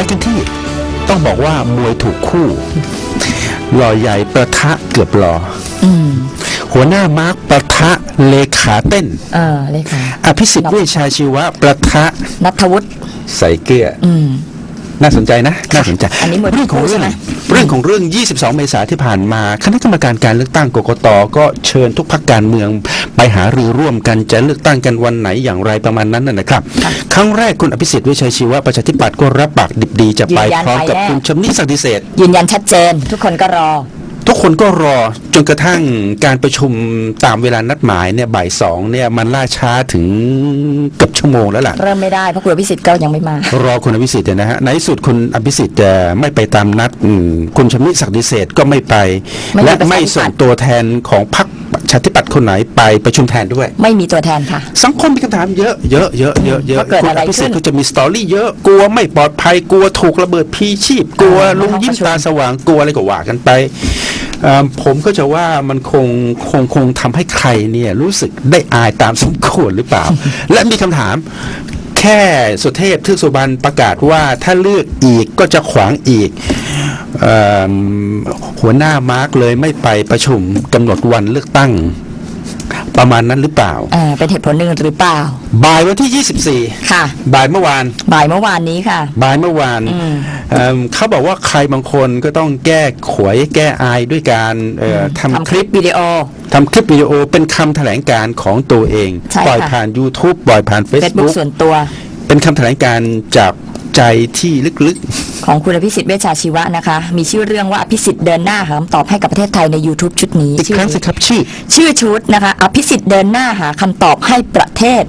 กันที่ต้องบอกว่ามวยถูกคู่หล่อใหญ่ประทะเกือบหล่อหัวหน้ามาร์กประทะเลขาเต้นเลขาอภิสิทธิ์เวชชาชีวะประทะณัฐวุฒิใส่เกลือน่าสนใจนะน่าสนใจเรื่องของเรื่อง22 เมษายนที่ผ่านมาคณะกรรมการการเลือกตั้งกกต.ก็เชิญทุกพรรคการเมืองไปหารือร่วมกันจะเลือกตั้งกันวันไหนอย่างไรประมาณนั้นนะครับครั้งแรกคุณอภิสิทธิ์เวชชัยชีวะประชาธิปัตย์ก็รับปากดิบดีจะไปพร้อมกับคุณชำนิศักดิ์ดิเศษยืนยันชัดเจนทุกคนก็รอจนกระทั่งการประชุมตามเวลานัดหมายเนี่ยบ่าย2เนี่ยมันล่าช้าถึงเกือบชั่วโมงแล้วล่ะเริ่มไม่ได้เพราะคุณอภิสิทธิ์ก็ยังไม่มารอคุณอภิสิทธิ์นะฮะในที่สุดคุณอภิสิทธิ์จะไม่ไปตามนัดคุณชำนิศักดิ์ดิเศษก็ไม่ไปและไม่ส่งตัวแทนของพรรคประชาธิปัตย์คนไหนไปประชุมแทนด้วยไม่มีตัวแทนค่ะสังคมมีคำถามเยอะคุณอภิสิทธิ์ก็จะมีสตอรี่เยอะกลัวไม่ปลอดภัยกลัวถูกระเบิดพีชีพกลัวลุงยิ้มตาสว่างกลัวอะไรก็ว่ากันไปผมก็จะว่ามันคงทำให้ใครเนี่ยรู้สึกได้อายตามสมควรหรือเปล่า และมีคำถามแค่สุเทพเทือกสุบรรณประกาศว่าถ้าเลือกอีกก็จะขวางอีกหัวหน้ามาร์กเลยไม่ไปประชุมกำหนดวันเลือกตั้งประมาณนั้นหรือเปล่าเป็นเหตุผลหนึ่งหรือเปล่าบ่ายวันที่24ค่ะบ่ายเมื่อวานนี้ค่ะบ่ายเมื่อวานเขาบอกว่าใครบางคนก็ต้องแก้ขวยแก้อายด้วยการทำคลิปวิดีโอเป็นคำแถลงการของตัวเองปล่อยผ่าน YouTube ปล่อยผ่าน Facebook ส่วนตัวเป็นคำแถลงการจากใจที่ลึกๆของคุณอภิสิทธิ์เวชชาชีวะนะคะมีชื่อเรื่องว่าอภิสิทธิ์เดินหน้าหาคำตอบให้กับประเทศไทยใน YouTube ชุดนี้อีกครั้งสิครับชื่อชุดนะคะอภิสิทธิ์เดินหน้าหาคำตอบให้ประเทศ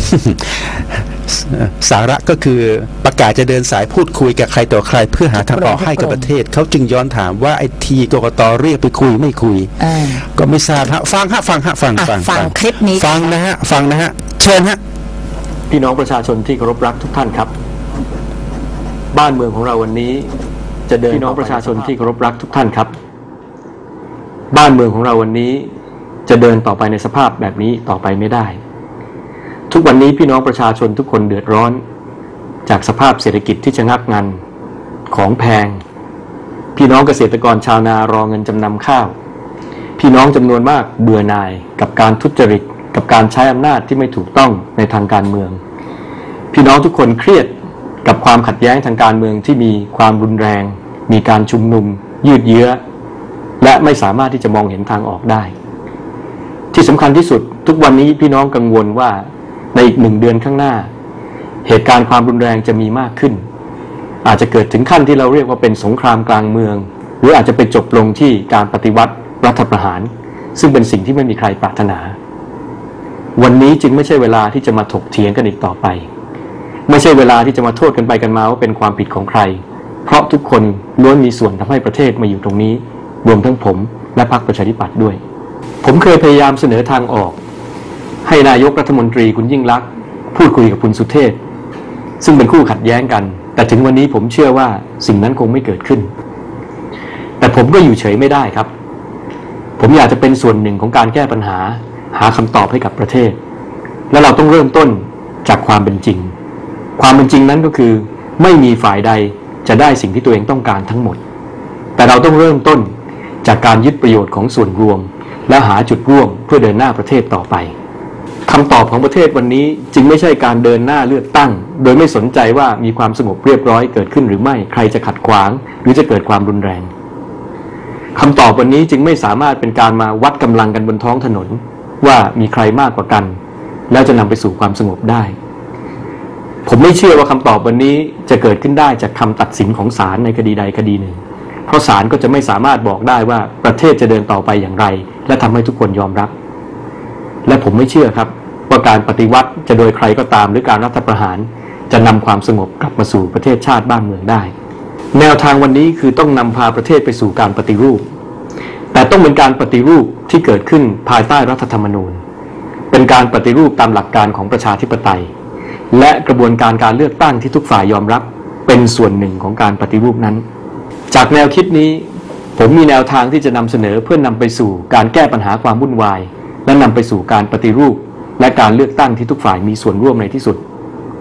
สาระก็คือประกาศจะเดินสายพูดคุยกับใครต่อใครเพื่อหาทางออกให้กับประเทศเขาจึงย้อนถามว่าไอ้ทีกกต.เรียกไปคุยไม่คุยก็ไม่ทราบฮะฟังคลิปนี้ฟังนะฮะเชิญฮะพี่น้องประชาชนที่เคารพรักทุกท่านครับบ้านเมืองของเราวันนี้จะเดินพี่น้องประชาชนที่เคารพรักทุกท่านครับบ้านเมืองของเราวันนี้จะเดินต่อไปในสภาพแบบนี้ต่อไปไม่ได้ทุกวันนี้พี่น้องประชาชนทุกคนเดือดร้อนจากสภาพเศรษฐกิจที่ชะงักงันของแพงพี่น้องเกษตรกรชาวนารอเงินจำนำข้าวพี่น้องจำนวนมากเบื่อหน่ายกับการทุจริตกับการใช้อำนาจที่ไม่ถูกต้องในทางการเมืองพี่น้องทุกคนเครียดกับความขัดแย้งทางการเมืองที่มีความรุนแรงมีการชุมนุมยืดเยื้อและไม่สามารถที่จะมองเห็นทางออกได้ที่สำคัญที่สุดทุกวันนี้พี่น้องกังวลว่าในอีก1 เดือนข้างหน้าเหตุการณ์ความรุนแรงจะมีมากขึ้นอาจจะเกิดถึงขั้นที่เราเรียกว่าเป็นสงครามกลางเมืองหรืออาจจะไปจบลงที่การปฏิวัติรัฐประหารซึ่งเป็นสิ่งที่ไม่มีใครปรารถนาวันนี้จึงไม่ใช่เวลาที่จะมาถกเถียงกันอีกต่อไปไม่ใช่เวลาที่จะมาโทษกันไปกันมาว่าเป็นความผิดของใครเพราะทุกคนล้วนมีส่วนทำให้ประเทศมาอยู่ตรงนี้รวมทั้งผมและพรรคประชาธิปัตย์ด้วยผมเคยพยายามเสนอทางออกให้นายกรัฐมนตรีคุณยิ่งลักษณ์พูดคุยกับคุณสุเทพซึ่งเป็นคู่ขัดแย้งกันแต่ถึงวันนี้ผมเชื่อว่าสิ่งนั้นคงไม่เกิดขึ้นแต่ผมก็อยู่เฉยไม่ได้ครับผมอยากจะเป็นส่วนหนึ่งของการแก้ปัญหาหาคำตอบให้กับประเทศและเราต้องเริ่มต้นจากความเป็นจริงความเป็นจริงนั้นก็คือไม่มีฝ่ายใดจะได้สิ่งที่ตัวเองต้องการทั้งหมดแต่เราต้องเริ่มต้นจากการยึดประโยชน์ของส่วนรวมและหาจุดร่วมเพื่อเดินหน้าประเทศต่อไปคำตอบของประเทศวันนี้จึงไม่ใช่การเดินหน้าเลือกตั้งโดยไม่สนใจว่ามีความสงบเรียบร้อยเกิดขึ้นหรือไม่ใครจะขัดขวางหรือจะเกิดความรุนแรงคำตอบวันนี้จึงไม่สามารถเป็นการมาวัดกำลังกันบนท้องถนนว่ามีใครมากกว่ากันแล้วจะนำไปสู่ความสงบได้ผมไม่เชื่อว่าคำตอบวันนี้จะเกิดขึ้นได้จากคำตัดสินของศาลในคดีใดคดีหนึ่งเพราะศาลก็จะไม่สามารถบอกได้ว่าประเทศจะเดินต่อไปอย่างไรและทำให้ทุกคนยอมรับและผมไม่เชื่อครับว่าการปฏิวัติจะโดยใครก็ตามหรือการรัฐประหารจะนำความสงบกลับมาสู่ประเทศชาติบ้านเมืองได้แนวทางวันนี้คือต้องนำพาประเทศไปสู่การปฏิรูปแต่ต้องเป็นการปฏิรูปที่เกิดขึ้นภายใต้รัฐธรรมนูญเป็นการปฏิรูปตามหลักการของประชาธิปไตยและกระบวนการการเลือกตั้งที่ทุกฝ่ายยอมรับเป็นส่วนหนึ่งของการปฏิรูปนั้นจากแนวคิดนี้ผมมีแนวทางที่จะนำเสนอเพื่อนำไปสู่การแก้ปัญหาความวุ่นวายและนำไปสู่การปฏิรูปและการเลือกตั้งที่ทุกฝ่ายมีส่วนร่วมในที่สุด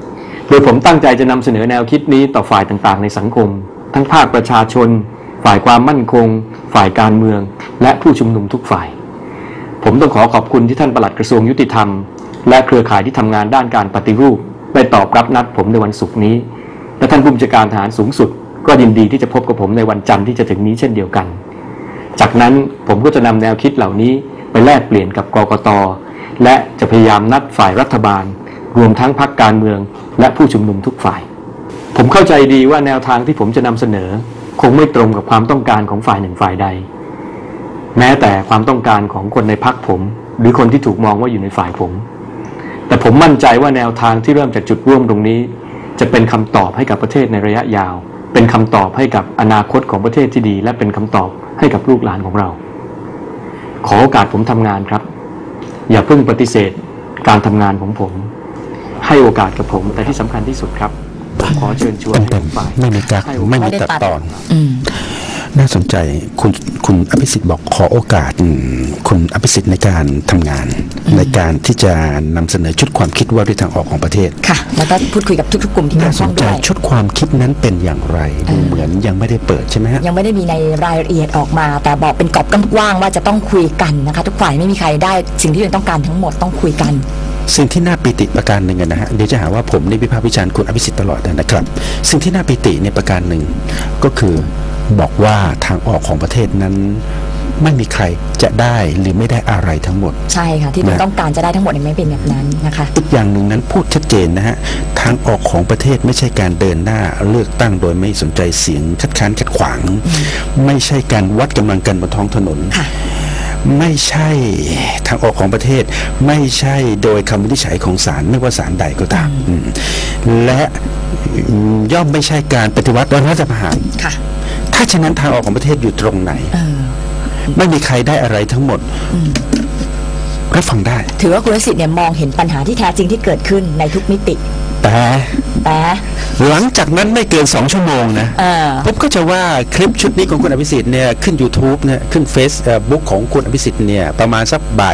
โดยผมตั้งใจจะนำเสนอแนวคิดนี้ต่อฝ่ายต่างๆในสังคมทั้งภาคประชาชนฝ่ายความมั่นคงฝ่ายการเมืองและผู้ชุมนุมทุกฝ่ายผมต้องขอบคุณที่ท่านปลัดกระทรวงยุติธรรมและเครือข่ายที่ทำงานด้านการปฏิรูปได้ตอบรับนัดผมในวันศุกร์นี้และท่านผู้บัญชาการทหารสูงสุดก็ยินดีที่จะพบกับผมในวันจันทร์ที่จะถึงนี้เช่นเดียวกันจากนั้นผมก็จะนำแนวคิดเหล่านี้ไปแลกเปลี่ยนกับกกต.และจะพยายามนัดฝ่ายรัฐบาลรวมทั้งพรรคการเมืองและผู้ชุมนุมทุกฝ่ายผมเข้าใจดีว่าแนวทางที่ผมจะนำเสนอคงไม่ตรงกับความต้องการของฝ่ายหนึ่งฝ่ายใดแม้แต่ความต้องการของคนในพรรคผมหรือคนที่ถูกมองว่าอยู่ในฝ่ายผมแต่ผมมั่นใจว่าแนวทางที่เริ่มจากจุดร่วมตรงนี้จะเป็นคำตอบให้กับประเทศในระยะยาวเป็นคำตอบให้กับอนาคตของประเทศที่ดีและเป็นคำตอบให้กับลูกหลานของเราขอโอกาสผมทำงานครับอย่าเพิ่งปฏิเสธการทำงานของผมให้โอกาสกับผมแต่ที่สำคัญที่สุดครับผมขอเชิญชวนให้ฝ่ายไม่มีกักไม่มีตัดตอนน่าสนใจคุณอภิสิทธิ์บอกขอโอกาสคุณอภิสิทธิ์ในการทำงานในการที่จะนำเสนอชุดความคิดว่าด้วยทางออกของประเทศค่ะแล้วก็พูดคุยกับทุกๆกลุ่มที่เกี่ยวข้องด้วยชุดความคิดนั้นเป็นอย่างไรดูเหมือนยังไม่ได้เปิดใช่ไหมฮะยังไม่ได้มีในรายละเอียดออกมาแต่บอกเป็นกรอบกว้างว่าจะต้องคุยกันนะคะทุกฝ่ายไม่มีใครได้สิ่งที่ตัวเองต้องการทั้งหมดต้องคุยกันสิ่งที่น่าปิติประการหนึ่งนะฮะเดี๋ยวจะหาว่าผมนี่วิพากษ์วิจารณ์คุณอภิสิทธิ์ตลอดนะครับสิ่งที่น่าปิติในประการหนึ่งก็คือบอกว่าทางออกของประเทศนั้นไม่มีใครจะได้หรือไม่ได้อะไรทั้งหมดใช่ค่ะที่ต้องการจะได้ทั้งหมดไม่เป็นแบบนั้นนะคะอีกอย่างหนึ่งนั้นพูดชัดเจนนะฮะทางออกของประเทศไม่ใช่การเดินหน้าเลือกตั้งโดยไม่สนใจเสียงคัดค้านขัดขวางไม่ใช่การวัดกำลังกันบนท้องถนนไม่ใช่ทางออกของประเทศไม่ใช่โดยคำวินิจฉัยของศาลไม่ว่าศาลใดก็ตามและย่อมไม่ใช่การปฏิวัติรัฐประหารถ้าฉะนั้นทางออกของประเทศอยู่ตรงไหนไม่มีใครได้อะไรทั้งหมดรับฟังได้ถือว่าคุณอภิสิทธิ์เนี่ยมองเห็นปัญหาที่แท้จริงที่เกิดขึ้นในทุกมิติแต่หลังจากนั้นไม่เกิน2 ชั่วโมงนะผมก็จะว่าคลิปชุดนี้ของคุณอภิสิทธิ์เนี่ยขึ้น YouTube เนี่ยขึ้น Facebook ของคุณอภิสิทธิ์เนี่ยประมาณสักบ่าย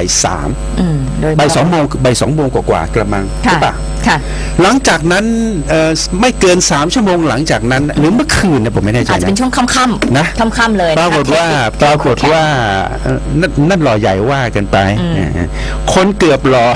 3บ่าย 2 โมงบ่าย 2 โมงกว่าๆกระมังใช่ปะหลังจากนั้นไม่เกิน3 ชั่วโมงหลังจากนั้นหรือเมื่อคืนนะผมไม่แน่ใจนะอาจจะเป็นช่วงค่ำๆนะค่ำๆเลยปรากฏว่านั่นรอใหญ่ว่ากันไปคนเกือบรอ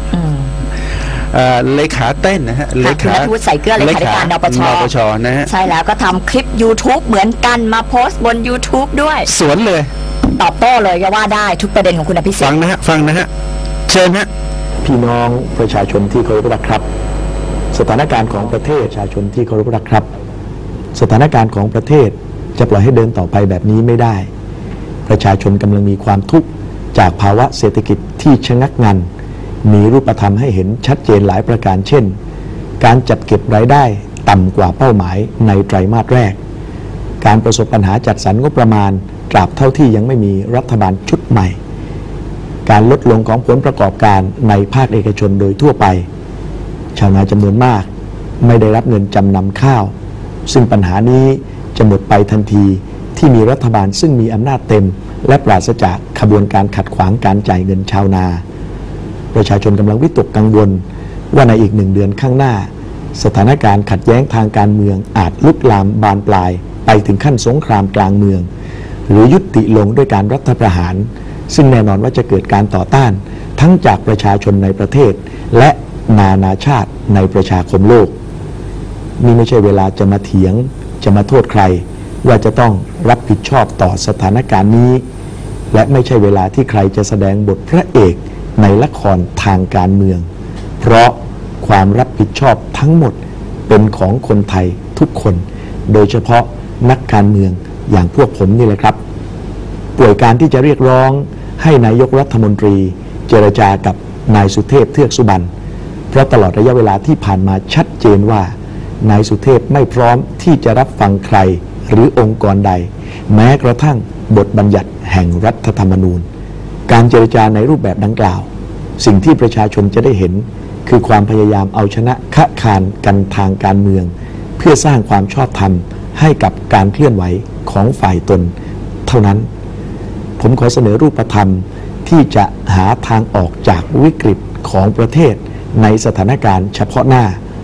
เลขาเต้นนะฮะเลขาพูดใส่เกลือเลขาธิการนปชนะฮะใช่แล้วก็ทำคลิป YouTube เหมือนกันมาโพสต์บน YouTube ด้วยสวนเลยตอบโต้เลยก็ว่าได้ทุกประเด็นของคุณอภิสิทธิ์ฟังนะฮะเชิญฮะพี่น้องประชาชนที่เคารพรักครับสถานการณ์ของประเทศประชาชนที่เคารพรักครับสถานการณ์ของประเทศจะปล่อยให้เดินต่อไปแบบนี้ไม่ได้ประชาชนกำลังมีความทุกข์จากภาวะเศรษฐกิจที่ชะงักงันมีรูปธรรมให้เห็นชัดเจนหลายประการเช่นการจัดเก็บรายได้ต่ำกว่าเป้าหมายในไตรมาสแรกการประสบปัญหาจัดสรรงบประมาณตราบเท่าที่ยังไม่มีรัฐบาลชุดใหม่การลดลงของผลประกอบการในภาคเอกชนโดยทั่วไปชาวนาจำนวนมากไม่ได้รับเงินจำนำข้าวซึ่งปัญหานี้จะหมดไปทันทีที่มีรัฐบาลซึ่งมีอำนาจเต็มและปราศจากขบวนการขัดขวางการจ่ายเงินชาวนาประชาชนกำลังวิตกกังวลว่าในอีก1 เดือนข้างหน้าสถานการณ์ขัดแย้งทางการเมืองอาจลุกลามบานปลายไปถึงขั้นสงครามกลางเมืองหรือยุติลงด้วยการรัฐประหารซึ่งแน่นอนว่าจะเกิดการต่อต้านทั้งจากประชาชนในประเทศและนานาชาติในประชาคมโลกนี่ไม่ใช่เวลาจะมาเถียงจะมาโทษใครว่าจะต้องรับผิดชอบต่อสถานการณ์นี้และไม่ใช่เวลาที่ใครจะแสดงบทพระเอกในละครทางการเมืองเพราะความรับผิดชอบทั้งหมดเป็นของคนไทยทุกคนโดยเฉพาะนักการเมืองอย่างพวกผมนี่แหละครับป่วยการที่จะเรียกร้องให้นายกรัฐมนตรีเจรจากับนายสุเทพเทือกสุบรรณเพราะตลอดระยะเวลาที่ผ่านมาชัดเจนว่านายสุเทพไม่พร้อมที่จะรับฟังใครหรือองค์กรใดแม้กระทั่งบทบัญญัติแห่งรัฐธรรมนูญการเจรจาในรูปแบบดังกล่าวสิ่งที่ประชาชนจะได้เห็นคือความพยายามเอาชนะค้านคานกันทางการเมืองเพื่อสร้างความชอบธรรมให้กับการเคลื่อนไหวของฝ่ายตนเท่านั้นผมขอเสนอรูปธรรมที่จะหาทางออกจากวิกฤตของประเทศในสถานการณ์เฉพาะหน้า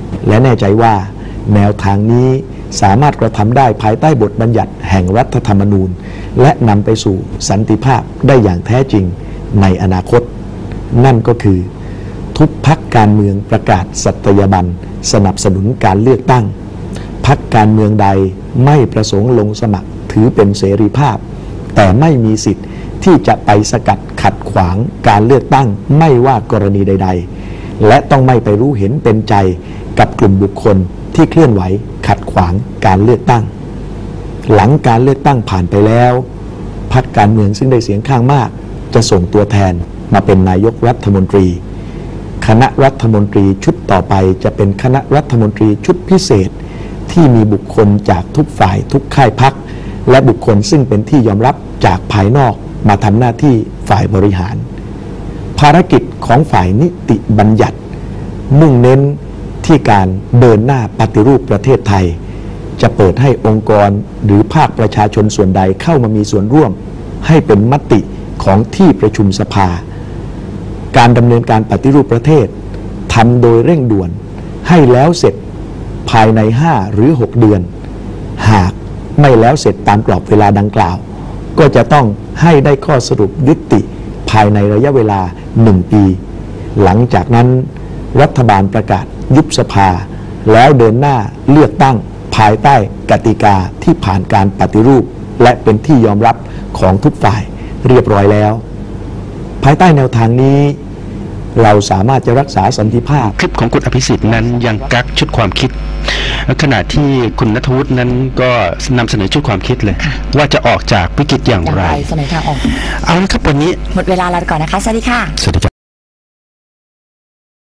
และแน่ใจว่าแนวทางนี้สามารถกระทำได้ภายใต้บทบัญญัติแห่งรัฐธรรมนูญและนำไปสู่สันติภาพได้อย่างแท้จริงในอนาคตนั่นก็คือทุกพรรคการเมืองประกาศสัตยาบันสนับสนุนการเลือกตั้งพรรคการเมืองใดไม่ประสงค์ลงสมัครถือเป็นเสรีภาพแต่ไม่มีสิทธิ์ที่จะไปสกัดขัดขวางการเลือกตั้งไม่ว่ากรณีใดๆและต้องไม่ไปรู้เห็นเป็นใจกับกลุ่มบุคคลที่เคลื่อนไหวขัดขวางการเลือกตั้งหลังการเลือกตั้งผ่านไปแล้วพรรคการเมืองซึ่งได้เสียงข้างมากจะส่งตัวแทนมาเป็นนายกรัฐมนตรีคณะรัฐมนตรีชุดต่อไปจะเป็นคณะรัฐมนตรีชุดพิเศษที่มีบุคคลจากทุกฝ่ายทุกค่ายพรรคและบุคคลซึ่งเป็นที่ยอมรับจากภายนอกมาทำหน้าที่ฝ่ายบริหารภารกิจของฝ่ายนิติบัญญัติมุ่งเน้นที่การเดินหน้าปฏิรูปประเทศไทยจะเปิดให้องค์กรหรือภาคประชาชนส่วนใดเข้ามามีส่วนร่วมให้เป็นมติของที่ประชุมสภาการดำเนินการปฏิรูปประเทศทำโดยเร่งด่วนให้แล้วเสร็จภายใน5 หรือ 6 เดือนหากไม่แล้วเสร็จตามกรอบเวลาดังกล่าวก็จะต้องให้ได้ข้อสรุปยุติภายในระยะเวลา1 ปีหลังจากนั้นรัฐบาลประกาศยุบสภาแล้วเดินหน้าเลือกตั้งภายใต้กติกาที่ผ่านการปฏิรูปและเป็นที่ยอมรับของทุกฝ่ายเรียบร้อยแล้วภายใต้แนวทางนี้เราสามารถจะรักษาสันติภาพคลิปของคุณอภิสิทธิ์นั้นยังกักชุดความคิดขณะที่คุณณัฐวุฒินั้นก็นำเสนอชุดความคิดเลยว่าจะออกจากวิกฤตอย่างไรเสนอทางออกเอาละครับวันนี้หมดเวลาแล้วก่อนนะคะสวัสดีค่ะสวัสดีครับ